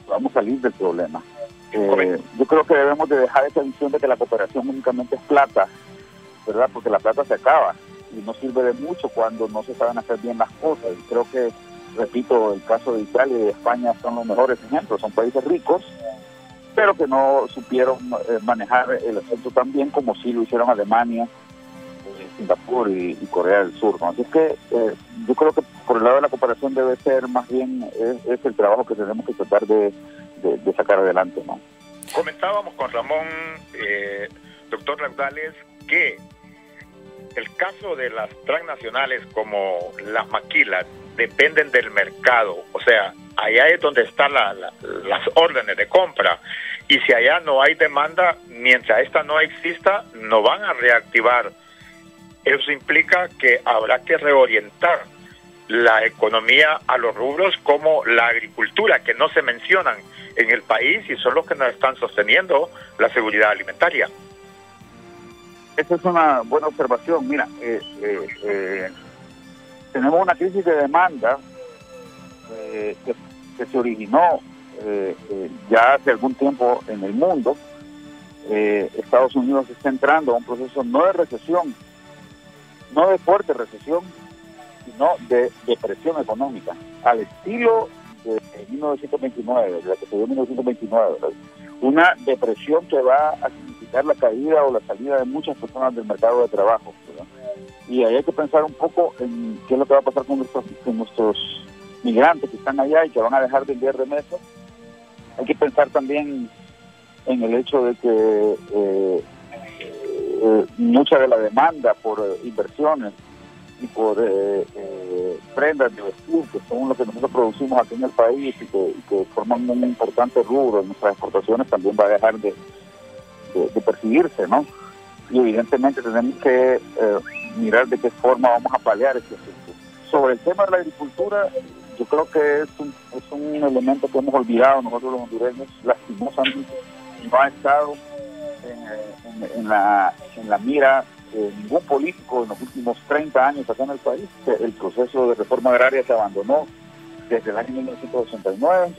vamos a salir del problema. Eh, yo creo que debemos de dejar esa visión de que la cooperación únicamente es plata, ¿verdad? Porque la plata se acaba y no sirve de mucho cuando no se saben hacer bien las cosas. Y creo que, repito, el caso de Italia y de España son los mejores ejemplos. Son países ricos, pero que no supieron eh, manejar el asunto tan bien como sí lo hicieron Alemania, eh, Singapur y, y Corea del Sur, ¿no? Así es que eh, yo creo que por el lado de la cooperación debe ser más bien es, es el trabajo que tenemos que tratar de De, de sacar adelante, ¿no? Comentábamos con Ramón, eh, doctor Raudales, que el caso de las transnacionales como las maquilas dependen del mercado, o sea, allá es donde están la, la, las órdenes de compra, y si allá no hay demanda, mientras esta no exista, no van a reactivar. Eso implica que habrá que reorientar la economía a los rubros como la agricultura, que no se mencionan en el país y son los que nos están sosteniendo la seguridad alimentaria. Esa es una buena observación. Mira, eh, eh, eh, tenemos una crisis de demanda eh, que, que se originó eh, eh, ya hace algún tiempo en el mundo. Eh, Estados Unidos está entrando a un proceso no de recesión, no de fuerte recesión, sino de depresión económica, al estilo de mil novecientos veintinueve, de la que se dio en mil novecientos veintinueve, ¿verdad? Una depresión que va a significar la caída o la salida de muchas personas del mercado de trabajo, ¿verdad? Y ahí hay que pensar un poco en qué es lo que va a pasar con nuestros, con nuestros migrantes que están allá y que van a dejar de enviar remesas. Hay que pensar también en el hecho de que eh, eh, mucha de la demanda por eh, inversiones y por eh, eh, prendas de vestir, que son lo que nosotros producimos aquí en el país y que, y que forman un importante rubro en nuestras exportaciones, también va a dejar de, de, de percibirse, ¿no? Y evidentemente tenemos que eh, mirar de qué forma vamos a paliar este asunto. Sobre el tema de la agricultura, yo creo que es un, es un elemento que hemos olvidado nosotros los hondureños, lastimosamente no ha estado en, en, en, la, en la mira Eh, ningún político en los últimos treinta años acá en el país. El proceso de reforma agraria se abandonó desde el año mil novecientos ochenta y nueve.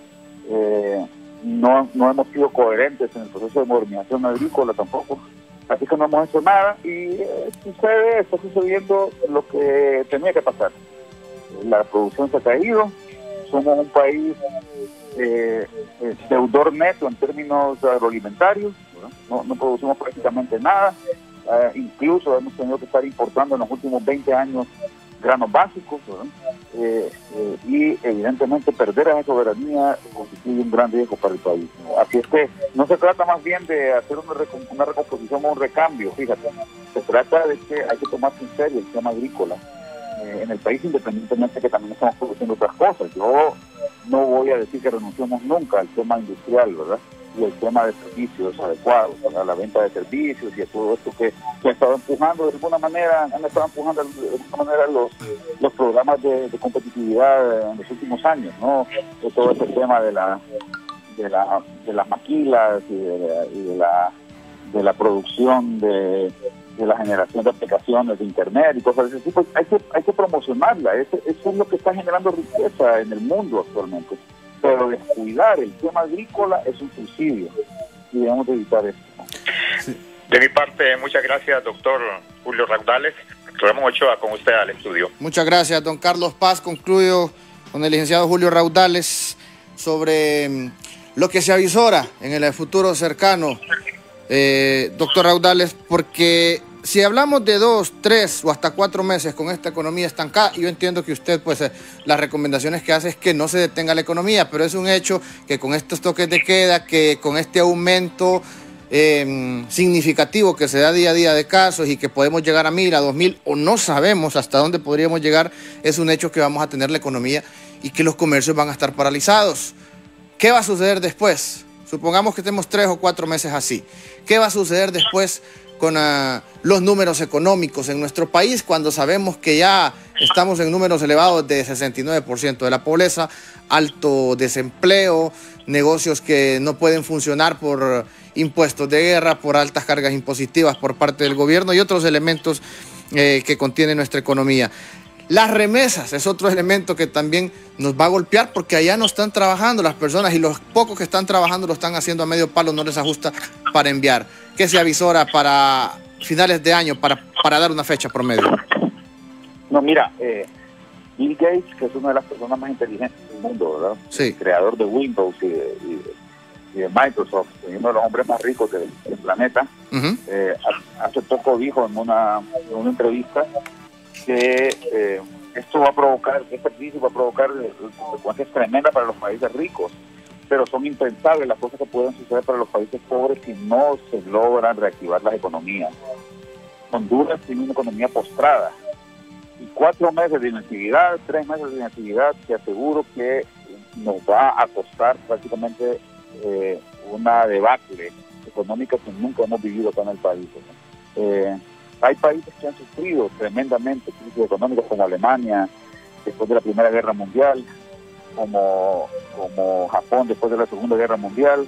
Eh, no, no hemos sido coherentes en el proceso de modernización agrícola tampoco, así que no hemos hecho nada y eh, sucede, está sucediendo lo que tenía que pasar. La producción se ha caído, somos un país eh, eh, deudor neto en términos agroalimentarios, no, no producimos prácticamente nada. Uh, incluso hemos tenido que estar importando en los últimos veinte años granos básicos, eh, eh, y evidentemente perder esa soberanía constituye un gran riesgo para el país, ¿no? Así es que no se trata más bien de hacer una, recom una recomposición o un recambio, fíjate, se trata de que hay que tomarse en serio el tema agrícola eh, en el país, independientemente de que también estamos produciendo otras cosas. Yo no voy a decir que renunciemos nunca al tema industrial, ¿verdad? Y el tema de servicios adecuados, a la venta de servicios y a todo esto que, que ha estado empujando de alguna manera, han estado empujando de alguna manera los, los programas de, de competitividad en los últimos años, ¿no? De todo este tema de la de la de las maquilas y de la, y de la, de la producción de, de la generación de aplicaciones de internet y cosas de ese tipo. Hay que, hay que promocionarla, eso, eso es lo que está generando riqueza en el mundo actualmente. Pero descuidar el tema agrícola es un suicidio y debemos evitar esto. Sí. De mi parte, muchas gracias, doctor Julio Raudales. Ramón Ochoa, con usted al estudio. Muchas gracias, don Carlos Paz. Concluyo con el licenciado Julio Raudales sobre lo que se avisora en el futuro cercano, eh, doctor Raudales, porque si hablamos de dos, tres o hasta cuatro meses con esta economía estancada, yo entiendo que usted, pues, eh, las recomendaciones que hace es que no se detenga la economía, pero es un hecho que con estos toques de queda, que con este aumento eh, significativo que se da día a día de casos y que podemos llegar a mil, a dos mil, o no sabemos hasta dónde podríamos llegar, es un hecho que vamos a tener la economía y que los comercios van a estar paralizados. ¿Qué va a suceder después? Supongamos que tenemos tres o cuatro meses así. ¿Qué va a suceder después con uh, los números económicos en nuestro país cuando sabemos que ya estamos en números elevados de sesenta y nueve por ciento de la pobreza, alto desempleo, negocios que no pueden funcionar por impuestos de guerra, por altas cargas impositivas por parte del gobierno y otros elementos eh, que contiene nuestra economía? Las remesas es otro elemento que también nos va a golpear porque allá no están trabajando las personas y los pocos que están trabajando lo están haciendo a medio palo, no les ajusta para enviar. ¿Qué se avisora para finales de año, para, para dar una fecha promedio? No, mira, eh, Bill Gates, que es una de las personas más inteligentes del mundo, ¿verdad? Sí. El creador de Windows y de, y de, y de Microsoft, uno de los hombres más ricos del, del planeta, uh-huh. eh, hace poco dijo en una, en una entrevista que eh, esto va a provocar, esta crisis va a provocar consecuencias tremendas para los países ricos, pero son impensables las cosas que pueden suceder para los países pobres si no se logran reactivar las economías. Honduras tiene una economía postrada y cuatro meses de inactividad, tres meses de inactividad, te aseguro que nos va a costar prácticamente eh, una debacle económica que nunca hemos vivido acá en el país, ¿no? Eh, Hay países que han sufrido tremendamente crisis económicas como Alemania después de la Primera Guerra Mundial, como, como Japón después de la Segunda Guerra Mundial.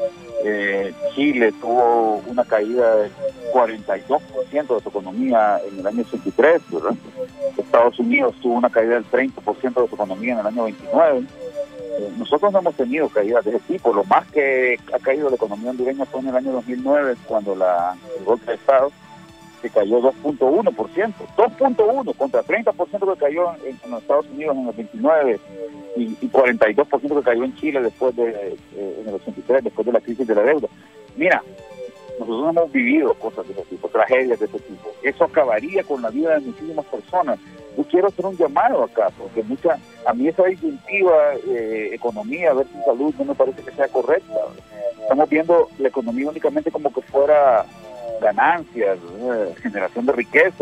Eh, Chile tuvo una caída del cuarenta y dos por ciento de su economía en el año ochenta y tres, ¿verdad? Estados Unidos tuvo una caída del treinta por ciento de su economía en el año veintinueve. Eh, nosotros no hemos tenido caídas de ese tipo. Lo más que ha caído la economía hondureña fue en el año dos mil nueve, cuando la, el golpe de Estado, que cayó dos punto uno por ciento, dos punto uno contra treinta por ciento que cayó en, en los Estados Unidos en el veintinueve y, y cuarenta y dos por ciento que cayó en Chile después de eh, en el ochenta y tres, después de la crisis de la deuda. Mira, nosotros hemos vivido cosas de ese tipo, tragedias de ese tipo. Eso acabaría con la vida de muchísimas personas. Yo quiero hacer un llamado acá, porque mucha, a mí esa disyuntiva eh, economía versus salud no me parece que sea correcta. Estamos viendo la economía únicamente como que fuera ganancias, eh, generación de riqueza.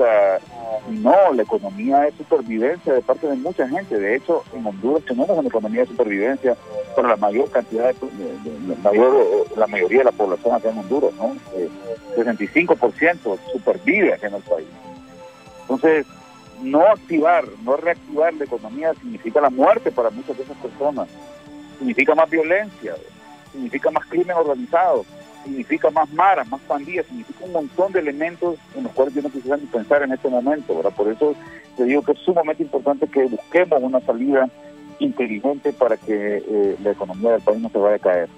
No, la economía es supervivencia de parte de mucha gente. De hecho, en Honduras tenemos una economía de supervivencia para la mayor cantidad, de, de, de, de mayor, la mayoría de la población acá en Honduras, ¿no? Eh, sesenta y cinco por ciento supervive acá en el país. Entonces, no activar, no reactivar la economía significa la muerte para muchas de esas personas. Significa más violencia, significa más crimen organizado, significa más maras, más pandillas, significa un montón de elementos en los cuales yo no quisiera ni pensar en este momento, ¿verdad? Por eso te digo que es sumamente importante que busquemos una salida inteligente para que eh, la economía del país no se vaya a caer.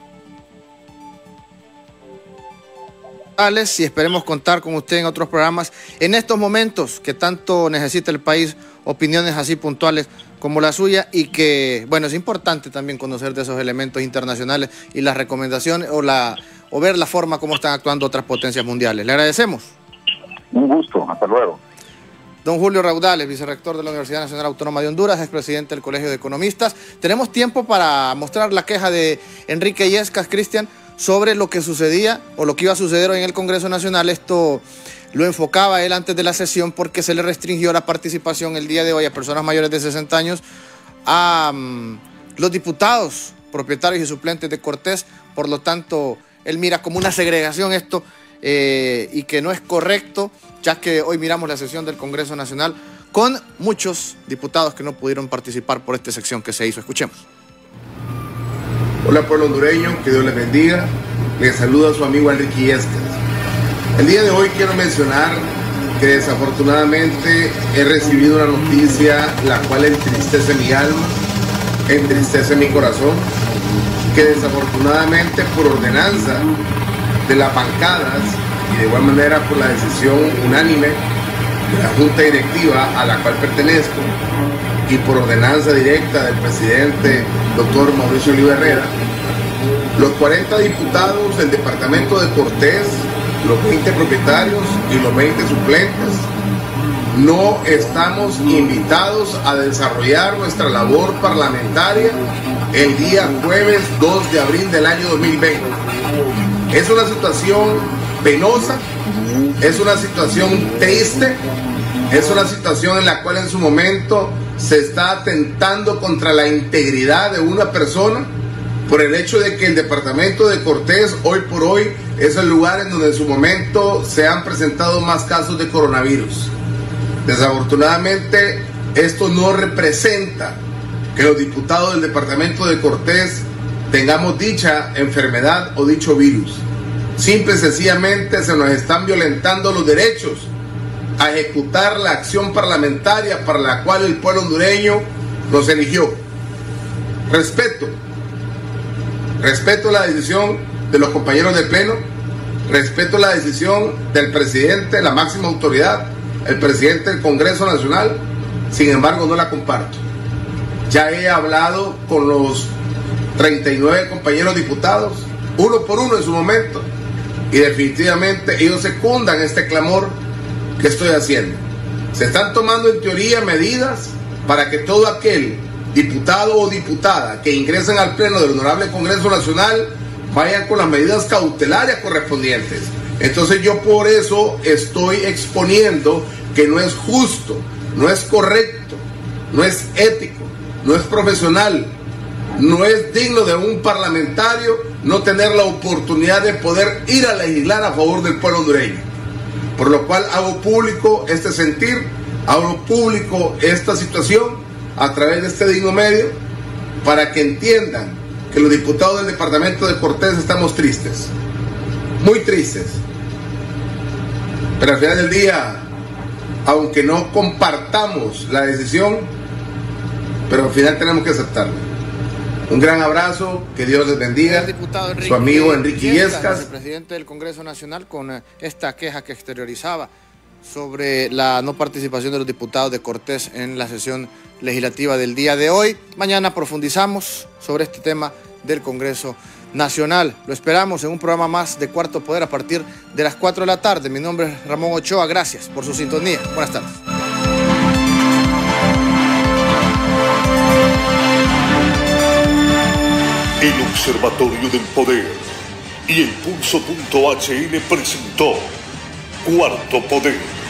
Y esperemos contar con usted en otros programas en estos momentos que tanto necesita el país, opiniones así puntuales como la suya, y que, bueno, es importante también conocer de esos elementos internacionales y las recomendaciones o la o ver la forma como están actuando otras potencias mundiales. Le agradecemos. Un gusto, hasta luego. Don Julio Raudales, vicerrector de la Universidad Nacional Autónoma de Honduras, expresidente del Colegio de Economistas. Tenemos tiempo para mostrar la queja de Enrique Illescas, Cristian, sobre lo que sucedía o lo que iba a suceder hoy en el Congreso Nacional. Esto lo enfocaba él antes de la sesión porque se le restringió la participación el día de hoy a personas mayores de sesenta años, a um, los diputados, propietarios y suplentes de Cortés. Por lo tanto, él mira como una segregación esto eh, y que no es correcto, ya que hoy miramos la sesión del Congreso Nacional con muchos diputados que no pudieron participar por esta sección que se hizo. Escuchemos. Hola pueblo hondureño, que Dios les bendiga. Les saluda su amigo Enrique Illescas. El día de hoy quiero mencionar que desafortunadamente he recibido una noticia la cual entristece mi alma, entristece mi corazón, que desafortunadamente por ordenanza de las bancadas y de igual manera por la decisión unánime de la Junta Directiva a la cual pertenezco y por ordenanza directa del presidente doctor Mauricio Oliva Herrera, los cuarenta diputados del departamento de Cortés, los veinte propietarios y los veinte suplentes, no estamos invitados a desarrollar nuestra labor parlamentaria el día jueves dos de abril del año dos mil veinte. Es una situación penosa, es una situación triste, es una situación en la cual en su momento se está atentando contra la integridad de una persona por el hecho de que el departamento de Cortés hoy por hoy es el lugar en donde en su momento se han presentado más casos de coronavirus. Desafortunadamente, esto no representa que los diputados del departamento de Cortés tengamos dicha enfermedad o dicho virus. Simple y sencillamente se nos están violentando los derechos a ejecutar la acción parlamentaria para la cual el pueblo hondureño nos eligió. Respeto, respeto la decisión de los compañeros del Pleno, respeto la decisión del presidente, la máxima autoridad, el presidente del Congreso Nacional, sin embargo no la comparto. Ya he hablado con los treinta y nueve compañeros diputados, uno por uno en su momento, y definitivamente ellos secundan este clamor que estoy haciendo. Se están tomando en teoría medidas para que todo aquel diputado o diputada que ingresen al Pleno del Honorable Congreso Nacional vayan con las medidas cautelares correspondientes. Entonces yo por eso estoy exponiendo que no es justo, no es correcto, no es ético, no es profesional, no es digno de un parlamentario no tener la oportunidad de poder ir a legislar a favor del pueblo hondureño. Por lo cual hago público este sentir, hago público esta situación a través de este digno medio para que entiendan que los diputados del departamento de Cortés estamos tristes, muy tristes. Pero al final del día, aunque no compartamos la decisión, pero al final tenemos que aceptarla. Un gran abrazo, que Dios les bendiga. Enrique, su amigo Enrique Illescas, el presidente del Congreso Nacional, con esta queja que exteriorizaba sobre la no participación de los diputados de Cortés en la sesión legislativa del día de hoy. Mañana profundizamos sobre este tema del Congreso Nacional. Lo esperamos en un programa más de Cuarto Poder a partir de las cuatro de la tarde. Mi nombre es Ramón Ochoa. Gracias por su sintonía. Buenas tardes. El Observatorio del Poder y el Pulso punto H N presentó Cuarto Poder.